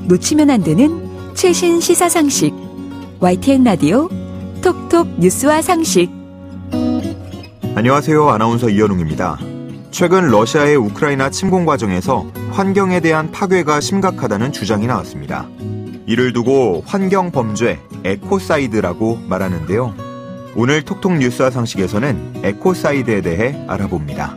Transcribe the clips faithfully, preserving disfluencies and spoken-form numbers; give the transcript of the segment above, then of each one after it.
놓치면 안 되는 최신 시사 상식. 와이티엔 라디오 톡톡 뉴스와 상식. 안녕하세요. 아나운서 이현웅입니다. 최근 러시아의 우크라이나 침공 과정에서 환경에 대한 파괴가 심각하다는 주장이 나왔습니다. 이를 두고 환경 범죄, 에코사이드라고 말하는데요. 오늘 톡톡 뉴스와 상식에서는 에코사이드에 대해 알아봅니다.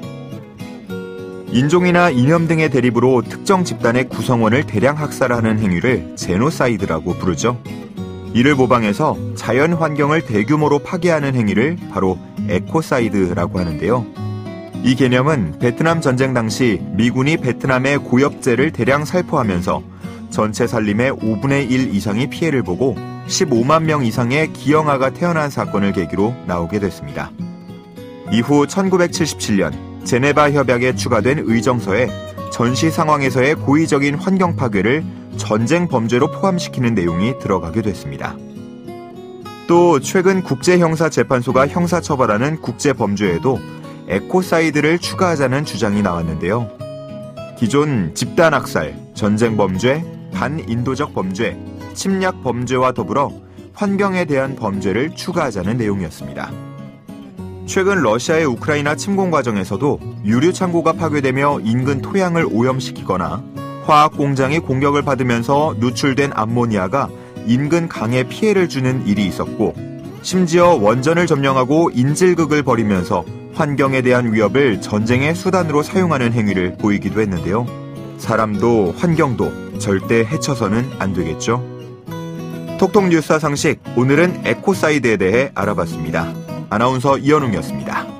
인종이나 이념 등의 대립으로 특정 집단의 구성원을 대량 학살하는 행위를 제노사이드라고 부르죠. 이를 모방해서 자연 환경을 대규모로 파괴하는 행위를 바로 에코사이드라고 하는데요. 이 개념은 베트남 전쟁 당시 미군이 베트남의 고엽제를 대량 살포하면서 전체 산림의 오분의 일 이상이 피해를 보고 십오만 명 이상의 기형아가 태어난 사건을 계기로 나오게 됐습니다. 이후 천구백칠십칠 년 제네바 협약에 추가된 의정서에 전시 상황에서의 고의적인 환경 파괴를 전쟁 범죄로 포함시키는 내용이 들어가게 됐습니다. 또 최근 국제형사재판소가 형사처벌하는 국제범죄에도 에코사이드를 추가하자는 주장이 나왔는데요. 기존 집단학살, 전쟁범죄, 반인도적 범죄, 침략 범죄와 더불어 환경에 대한 범죄를 추가하자는 내용이었습니다. 최근 러시아의 우크라이나 침공 과정에서도 유류 창고가 파괴되며 인근 토양을 오염시키거나 화학 공장이 공격을 받으면서 누출된 암모니아가 인근 강에 피해를 주는 일이 있었고, 심지어 원전을 점령하고 인질극을 벌이면서 환경에 대한 위협을 전쟁의 수단으로 사용하는 행위를 보이기도 했는데요. 사람도 환경도 절대 해쳐서는 안 되겠죠. 톡톡 뉴스와 상식, 오늘은 에코사이드에 대해 알아봤습니다. 아나운서 이현웅이었습니다.